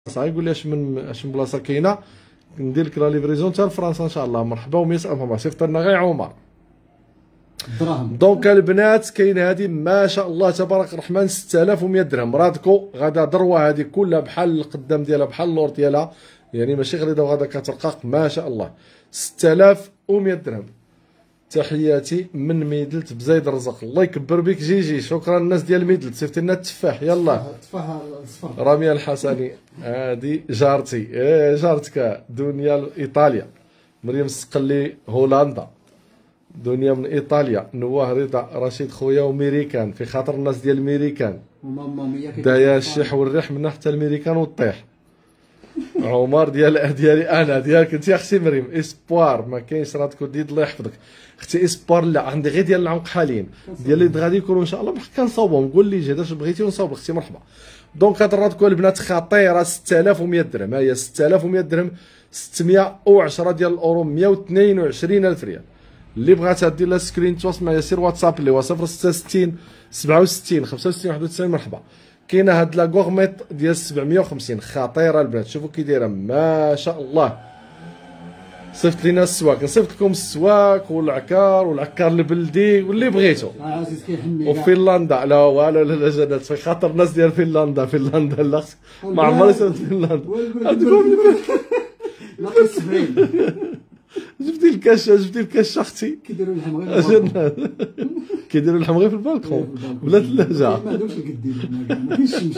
صافي يقول لي اش من بلاصه كاينه ندير لك لا ليفريزون حتى لفرنسا ان شاء الله. مرحبا و100 الف مرحبا. صيفط لنا غير عمر الدراهم. دونك البنات كاينه هذه ما شاء الله تبارك الرحمن 6100 درهم. رادكو غادا ذروه هذه كلها بحال القدام ديالها بحال اللور ديالها، يعني ماشي غليظه وغادا كترقق ما شاء الله. 6100 درهم. تحياتي من ميدلت بزايد الرزق، الله يكبر بك. جي شكرا الناس ديال ميدلت. صيفط لنا التفاح يلا. التفاح الصفر. راميه الحسني هذه جارتي، جارتك دنيا ايطاليا. مريم السقلي هولندا. دنيا من ايطاليا. نواه رضا رشيد خويا وميريكان في خاطر الناس ديال الميريكان. وماما ميا دايا الشيح والريح منا حتى الميريكان وطيح. عمر ديالي انا ديالك انت يا اختي مريم. اسبوار ما كاينش راتكو ديد الله يحفظك اختي. اسبوار لا عندي غير ديال العنق حاليا ديال اللي غادي يكونوا ان شاء الله كنصاوبهم. قول لي جهد اش بغيتي ونصاوب اختي مرحبا. دونك هاد الراتكو البنات خطيره 6100 درهم. ها هي 6100 درهم. 610 ديال الاورو 122 الف ريال. اللي بغاتها دير لها سكرين تواصل معايا سير واتساب اللي هو 066 67 65 91 مرحبا. كاينه هاد لا غورميت ديال 750 خطيره البنات. شوفوا كي دايره ما شاء الله. صيفط لينا السواك، نصيفط لكم السواك والعكار البلدي واللي بغيتو. عزيز كيحمي وفنلندا لا والو لا جنات في خاطر الناس ديال فنلندا لا ما عمري سمعت فنلندا. لاقي 70 جبتي الكاش اختي. كيديروا اللحم غير كيديروا اللحم غير في البالكون ولا الثلاجه. ما عندهمش القديم هنا ما كاينش الشمس.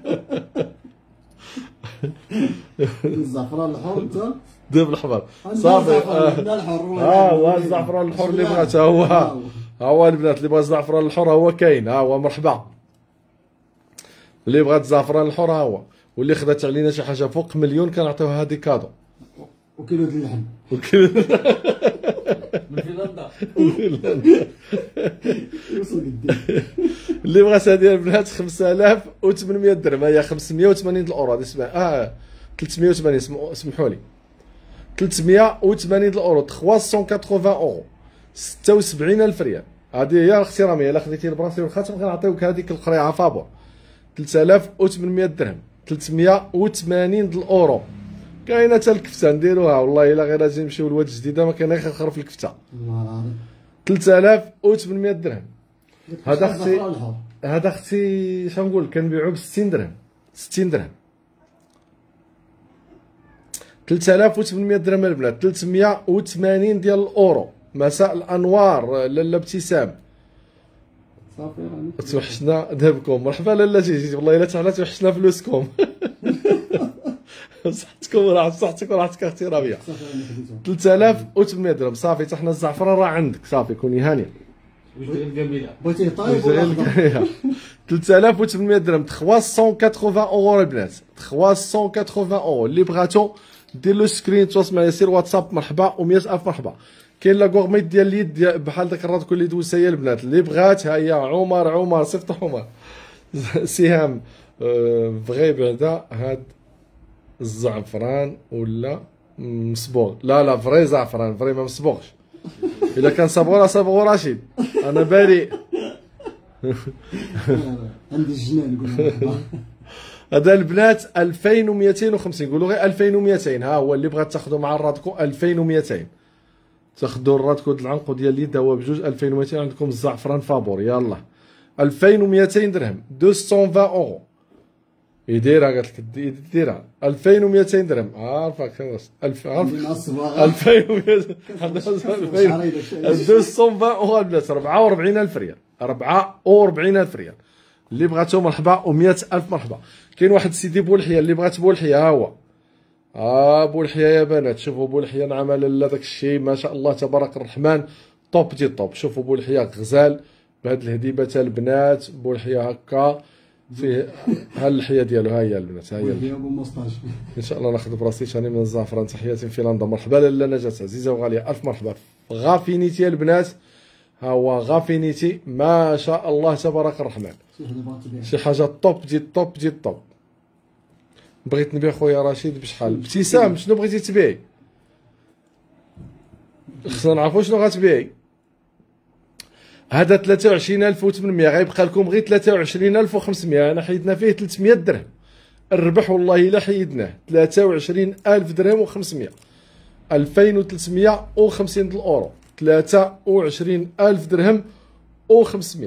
الزعفران الحر انت دير بالحمر صافي. هو الزعفران الحر اللي بغاتها هو. هو البنات اللي بغا الزعفران الحر هو كاين. ها هو مرحبا. اللي بغات الزعفران الحر ها هو. واللي خدات علينا شي حاجه فوق مليون كنعطيوها هذه كادو. وكيلو ديال اللحم من فنلندا. اللي بغات هذه البنات 5800 درهم. هي 580 الاورو هذه اسمها 380 سمحوا لي 380 الاورو 380 اورو 76000 ريال. هذه هي اختي راميه. الا خديتي البراسلي والخاتم غنعطيوك هذيك القريعه فابور 3800 درهم. 380 الاورو. كاينه حتى الكفته نديروها والله الا غير اجي نمشيو لواد الجديده ما كاين غير خرخر في الكفته. والله العظيم 3800 درهم. هذا اختي شنقول كنبيعو ب 60 درهم. 60 درهم 3800 درهم البنات. 380 ديال الاورو. مساء الانوار لاله ابتسام. صافي راني توحشنا ذهبكم. مرحبا لاله جيتي والله الا تعالى توحشنا فلوسكم. صحتكم صحتك وراحتك اختي ربيع. 3800 درهم صافي. حتى حنا الزعفران راه عندك صافي كوني هانيه. واش داير القبيله بغيتيه طايب ولا اخضر؟ 3800 درهم 380 اورو البنات. 380 اورو. اللي بغاتو دير له سكرين تواصل معايا سير واتساب مرحبا و100 الف مرحبا. كاين لا غورميت ديال اليد بحال داك الرادكو اللي دوزتها هي البنات. اللي بغات ها هي عمر صيفط عمر. سهام بغي بعدا هاد الزعفران ولا مصبوغ. لا فري زعفران فري ما مصبوغش. الا كان صبغه صبغه رشيد انا بريء. عندي الجنان نقول هذا البنات 2250. قولوا غير 2200. ها هو اللي بغات تاخذوا مع الرادكو 2200 تاخذوا الرادكو ديال العنق ديال اليد هو بجوج 2200. عندكم الزعفران فابور يلا 2200 درهم 220 اورو. يديرها قالت لك ديرها 2200 درهم. عارفك 2200 220 اورو البنات. 44000 ريال. 44000 ريال. اللي بغاتو مرحبا و100 الف مرحبا. كاين واحد سيدي بولحيه اللي بغات بولحيه ها هو. بولحيه يا بنات. شوفوا بولحيه نعم لاله داك الشيء ما شاء الله تبارك الرحمن. طوب دي طوب. شوفوا بولحيه غزال بهاد الهديبه تاع البنات. بولحيه هكا فيه ها اللحيه ديالو. ها هي البنات. ها هي ان شاء الله ناخذ براسي ثاني من الزعفران. تحياتي في فنلندا. مرحبا لاله نجاة عزيزه وغاليه الف مرحبا. غافينيتي البنات. ها هو غافينيتي ما شاء الله تبارك الرحمن. شي حاجه طوب دي طوب. بغيت نبيع خويا رشيد بشحال. ابتسام شنو بغيتي تبيعي؟ خصنا نعرفوا شنو غتبيعي. هذا 23800 غيبقى لكم غير 23500. انا حيدنا فيه 300 درهم. الربح والله الا حيدناه 23,000 درهم و500 2350 الاورو 23,000 درهم و500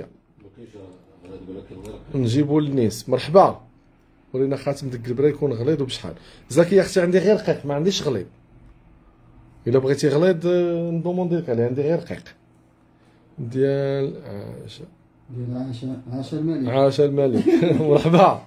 نجيبو للنيس. مرحبا ورينا خاتم ديك البرا يكون غليظ وبشحال. زكي اختي عندي غير رقيق ما عنديش غليظ، الا بغيتي غليظ ندوموندي لك عليه. عندي غير رقيق ديال عاشا الملك. عاشا الملك مرحبا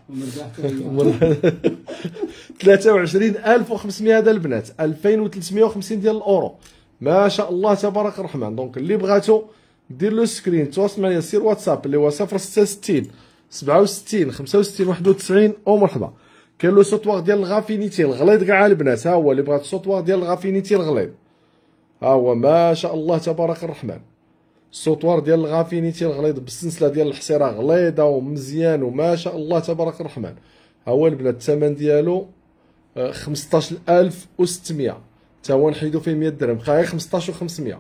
23,500 هذا البنات 2,350 ديال الاورو ما شاء الله تبارك الرحمن. دونك اللي بغاتو دير لو سكرين تواصل معايا سير واتساب اللي هو 066 67 65 91 ومرحبا. كاين لو سوطوار ديال الغافينيتي الغليظ كاع البنات، ها هو اللي بغات السوطوار ديال الغافينيتي الغليظ، ها هو ما شاء الله تبارك الرحمن. السوطوار ديال الغافينيتي الغليظ بالسلسله ديال الحصيره غليظه ومزيان وما شاء الله تبارك الرحمن. ها هو البنات الثمن ديالو 15,600 تا هو نحيدو فيه 100 درهم، بقى غير 15,500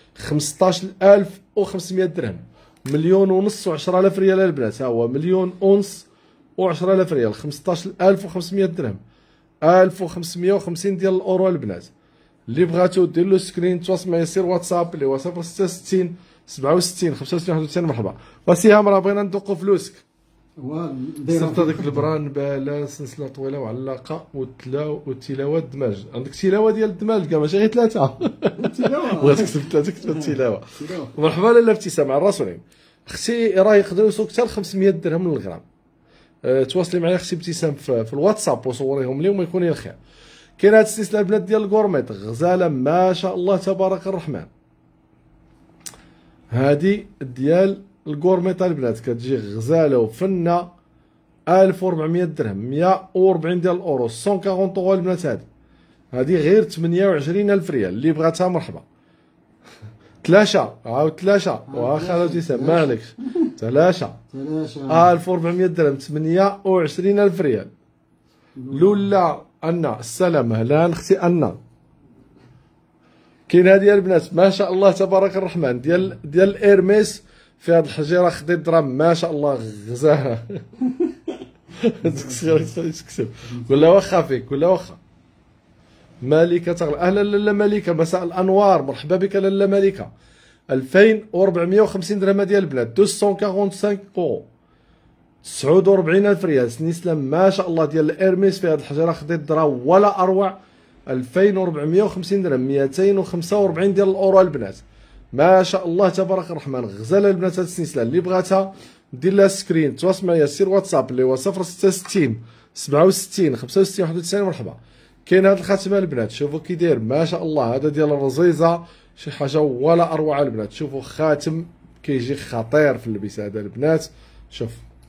15,500 درهم. 1,500,000 و10,000 ريال البنات، ها هو 1,500,000 و10,000 ريال 15,500 درهم 1,550 ديال الاورو البنات. اللي بغاتو دير له سكرين تواصل معايا سير واتساب اللي هو 066 67 65 91 مرحبا. وسيهام راه بغينا ندوقو فلوسك. صرت هذيك البران بالا سلسله طويله وعلاقه والتلاوه الدماج. عندك تلاوه ديال الدماج كاع ماشي غير ثلاثه. بغيت تكتب ثلاثه كتب التلاوه. مرحبا لاله ابتسام على الراسولين. اختي راه يقدروا يوصلوا حتى ل 500 درهم للغرام. تواصلي معايا اختي ابتسام في الواتساب وصوريهم لي وما يكون الخير. كاين هاد السلسله البنات ديال الكورميط غزاله ما شاء الله تبارك الرحمن. هادي ديال الكورميط البنات كتجي غزاله وفنه 1400 درهم 140 ديال الاورو 140 اورو البنات. هادي غير 28,000 ريال. اللي بغاتها مرحبا. تلاشا عاود تلاشا واخا لا ابتسام ما عليكش. تلاشا 1400 درهم 28,000 ريال. لولا أنا السلام اهلا اختي أنا. كاين هادي البنات ما شاء الله تبارك الرحمن ديال الايرميس في هاد الحجيره خدي درهم ما شاء الله غزاها. تكسب ولا واخا فيك ولا واخا. مالكه تغلى اهلا لاله مالكه مساء الانوار مرحبا بك لاله مالكه. 2,450 درهم ديال البنات 245 اورو 49,000 ريال. سنيسلام ما شاء الله ديال الارميس في هاد الحجره خديت درهم ولا اروع 2,450 درهم 245 ديال الاورو البنات ما شاء الله تبارك الرحمن. غزاله البنات هاد السنيسله. اللي بغاتها دير لها سكرين تواصل معايا سير واتساب اللي هو 066 67 65 91 مرحبا. كاين هاد الخاتمه البنات شوفوا كي داير ما شاء الله. هذا ديال الرزيزه شي حاجه ولا اروع البنات. شوفوا خاتم كيجي خطير في اللبس هذا البنات. شوف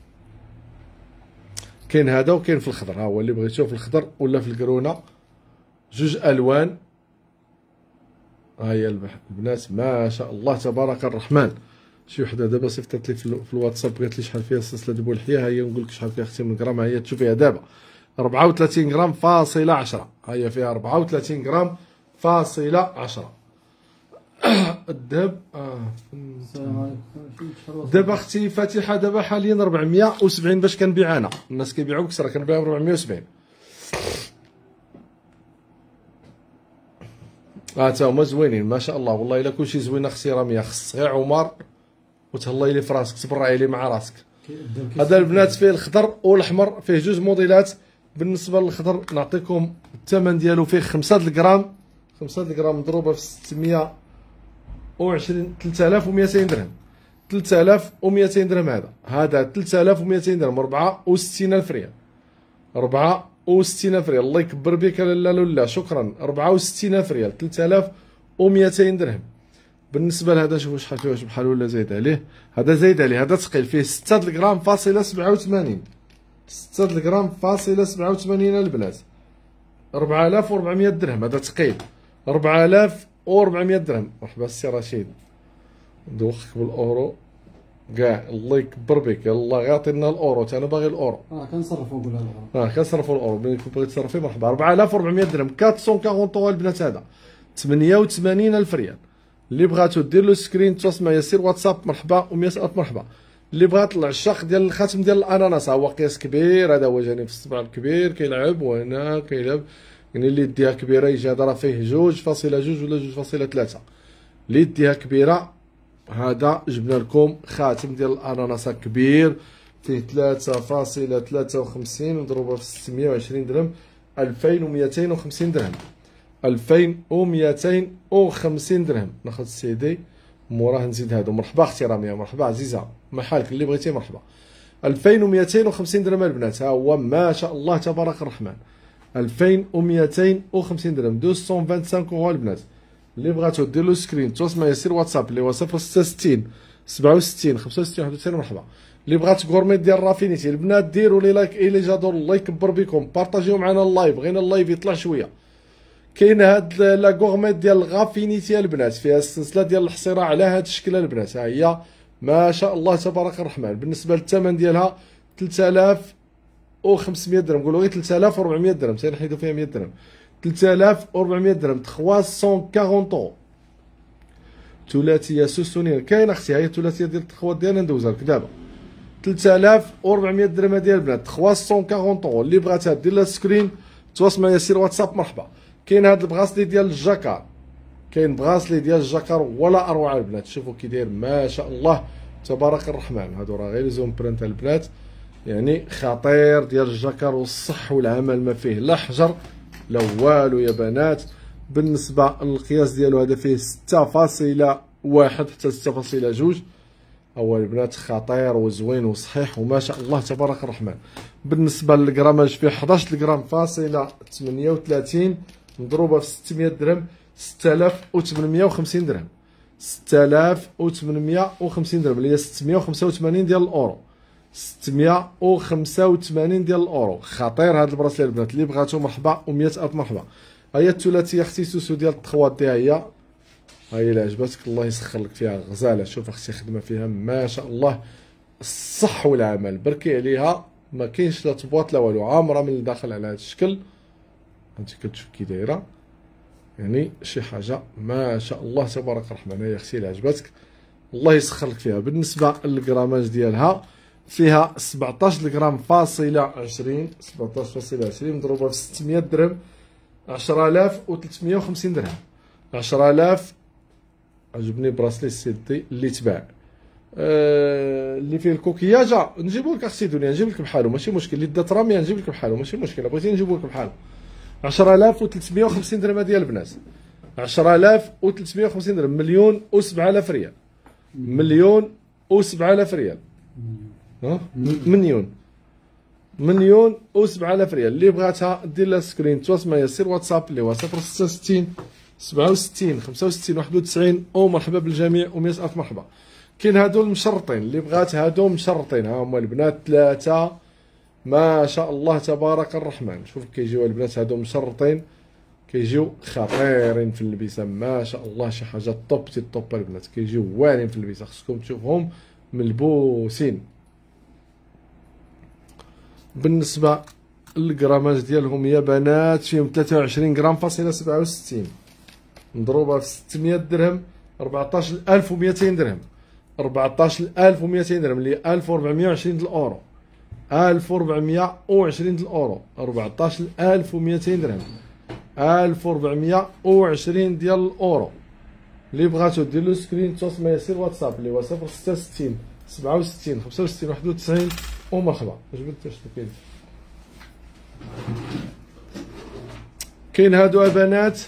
كاين هذا وكاين في الخضر. ها هو اللي بغيتوه في الخضر ولا في الكرونه جوج الوان. ها هي البنات ما شاء الله تبارك الرحمن. شي وحده دابا صيفطت لي في الواتساب قالت لي شحال فيها السلسله ديال بولحيه. ها هي نقول لك شحال فيها اختي من غرام. ها هي تشوفيها دابا 34 غرام فاصله 10. ها هي فيها 34 غرام فاصله 10. الذهب دابا اختي فاتحه دابا حاليا 470 باش كنبيع انا. الناس كيبيعوا بكثره كنبيعها ب 470. تا هما زوينين ما شاء الله والله الا كلشي زوين اختي راميه. خص غير عمر وتهلاي لي في راسك تبرعي لي مع راسك. هذا البنات فيه الخضر والاحمر فيه جوج موديلات. بالنسبه للخضر نعطيكم الثمن ديالو فيه 5 الغرام 5 الغرام مضروبه في 620 3200 درهم 3200 درهم. هذا 3200 درهم 64,000 ريال 64,000 ريال. الله يكبر بك لاله لاله شكرا. 64,000 ريال 3200 درهم. بالنسبه لهذا شوفوا شحال فيه واش بحال ولا زايد عليه. هذا زايد عليه. هذا ثقيل فيه 6 الغرام فاصله 87 6 الغرام فاصله 87 البنات 4,400 درهم. هذا ثقيل 4,400 درهم. مرحبا السي رشيد دوخك بالاورو كاع. الله يكبر بك الله يعطينا الاورو. تا انا باغي الاورو. كنصرفوا قولها كنصرفوا الاورو. ملي بغيتي تصرفي مرحبا. 4,400 درهم 440 اورو البنات. هذا 88,000 ريال. اللي بغاتو دير له سكرين تواصل معايا سير واتساب مرحبا و100 الف مرحبا. اللي بغى يطلع الشق ديال الخاتم ديال الاناناس، ها هو قياس كبير، هذا هو جانب الصبع الكبير كيلعب، وهنا كيلعب، يعني اللي يديها كبيره يجي هذا راه فيه 2.2 ولا 2.3. اللي يديها كبيره هذا جبنا لكم خاتم ديال الاناناس كبير فيه 3.53 مضروبه في 620 درهم، 2250 درهم، 2250 درهم. ناخذ السيدي موراه نزيد هادو. مرحبا اختي راميه، مرحبا عزيزه، ما حالك اللي بغيتي مرحبا. 2250 درهم البنات، ها هو ما شاء الله تبارك الرحمن، 2250 درهم، 225 اورو البنات. اللي بغاتو دير له سكرين تواصل معايا سير واتساب اللي هو 066 67 65 91. مرحبا. اللي بغات غورميت ديال رافينيتي البنات ديروا لي لايك الي جادور، الله يكبر بكم، بارطاجيو معنا اللايف، بغينا اللايف يطلع شويه. كاين هاد لا غورميت ديال غافينيتي البنات فيها السلسله ديال الحصيره على هاد الشكل البنات، ها هي ما شاء الله تبارك الرحمن. بالنسبه للثمن ديالها 3500 درهم، نقولوا غير 3400 درهم، تنحيدوا فيها 100 درهم، 3400 درهم، 340 اورو. ثلاثيه سوسونير كاين اختي، ها هي الثلاثيه ديال التخوات ديالنا ندوزها لك دابا، 3400 درهم ديال البنات، 340 اورو. اللي بغاتها دير لها سكرين تواصل معايا سير واتساب. مرحبا. كاين هاد البغاسلي ديال الجاكار، كاين بغاسلي ديال الجاكار ولا اروع البنات، شوفوا كي داير ما شاء الله تبارك الرحمن. هادو راه غير زوم برنت البنات، يعني خطير ديال الجاكار، والصح والعمل ما فيه لا حجر لا والو يا بنات. بالنسبه للقياس ديالو هذا فيه 6.1 حتى 6.2. هو البنات خطير وزوين وصحيح وما شاء الله تبارك الرحمن. بالنسبه للغراماج فيه 11 غرام فاصله 38 مضروبه في 600 درهم، 6850 درهم، 6850 درهم اللي هي 685 ديال الاورو، 685 ديال الاورو. خطير هاد البراسلي البنات، اللي بغاتو مرحبا و100 الف مرحبا. ها هي الثلاثيه اختي سوسو ديال التخوات ديها هي، ها هي اللي عجبتك الله يسخر لك فيها غزاله. شوف اختي خدمه فيها ما شاء الله، الصح والعمل بركي عليها، ما كاينش لا تبواط لا والو، عامره من الداخل على هذا الشكل. انت كتشوف كي دايره، يعني شي حاجه ما شاء الله تبارك الرحمن. هي اختي اللي عجبتك الله يسخر لك فيها. بالنسبه للغراماج ديالها فيها 17 غرام فاصله 20، 17.20 مضروبه في 600 درهم، 10350 درهم، 10000. عجبني براسلي السيدي اللي تباع اللي فيه الكوكياجه، نجيبو لك اختي دنيا، نجيب لك بحالو ماشي مشكل، اللي دات راميه نجيب لك بحالو ماشي مشكل، بغيتي نجيبو لك بحالو. 10350 درهم ديال البنات، 10350 درهم، 1,007,000 ريال، 1,007,000 ريال، ها مليون و7,000 ريال. اللي بغاتها دير لها سكرين تواصل معايا سير واتساب اللي هو 066 67 65 91. او مرحبا بالجميع و100 الف مرحبا. كاين هادو المشرطين، اللي بغات هادو مشرطين، ها هما البنات ثلاثه ما شاء الله تبارك الرحمن. شوف كيجيو البنات هادو مشرطين، كيجيو خطيرين في اللبسه ما شاء الله، شي حاجه طوب تي طوب البنات، كيجيو واعرين في اللبسه، خصكم تشوفهم ملبوسين. بالنسبه للغراماج ديالهم يا بنات فيهم 23 غرام فاصله 67 مضروبه في 600 درهم، 14200 درهم، 14200 درهم اللي 1420 ديال الاورو، 1420 ديال الاورو، 14200 درهم، 1420 ديال الاورو. اللي بغاتو دير له سكرين تواصل معايا سير واتساب اللي هو 066 67 65 91. ومرحبا. جبت شنو كاين؟ كاين هادو البنات،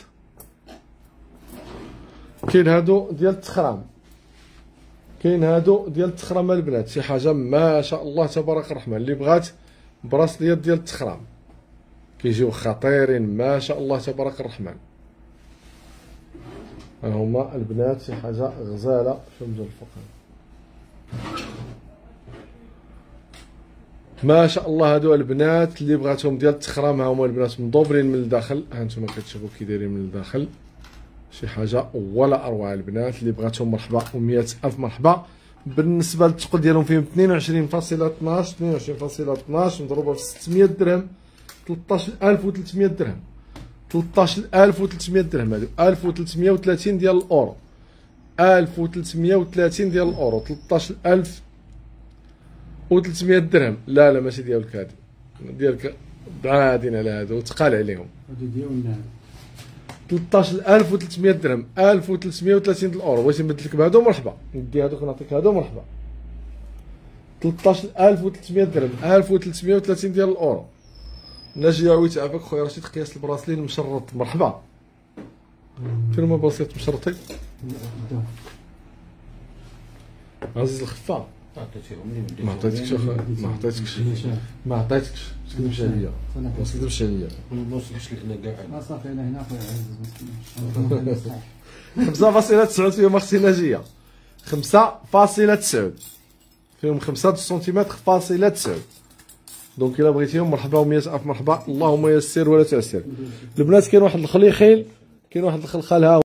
كاين هادو ديال التخرام، كاين هادو ديال التخرام البنات، شي حاجه ما شاء الله تبارك الرحمن. اللي بغات براسليات ديال التخرام كيجيو خطيرين ما شاء الله تبارك الرحمن. ها هما البنات شي حاجه غزاله. شوف من الفوق ما شاء الله. هادو البنات اللي بغاتهم ديال التخرام، ها هما البنات مضوبرين من الداخل، ها نتوما كتشوفوا كي دايرين من الداخل، شي حاجه ولا اروع. البنات اللي بغاتهم مرحبا و100 الف مرحبا. بالنسبه للثقل ديالهم فيهم 22.12 22.12 مضروبه في 600 درهم، 13300 درهم، 13300 درهم. هادو 1330 ديال الاورو، 1330 ديال الاورو، 13000 و300 درهم. لا لا ماشي ديالك هادي، ديالك بعادين على هادو وتقال عليهم. هادو ديالنا 13300 درهم، 1330 الاورو. بغيتي نبدل لك بهادو مرحبا، ندي هادوك نعطيك هادو مرحبا. 13300 درهم، 1330 ديال الاورو. ناجي عويت عافاك خويا رشيد، قياس البراسلين مشرط مرحبا. فين هما بلاصيات مشرطين؟ عزيز الخفا ما عطيتكش ما عطيتكش ما عطيتكش، تكذبش عليا، ما تكذبش عليا. ما نوصلش لهنا كاع. صافي انا هنا خويا عزيز 5.9 فيهم اختي ناجيه، 5.9 فيهم 5 سنتيمتر فاصلة 9. دونك الا بغيتيهم مرحبا و100 الف مرحبا. اللهم يسر ولا تعسر. البنات كاين واحد الخليخيل، كاين واحد الخلخال ها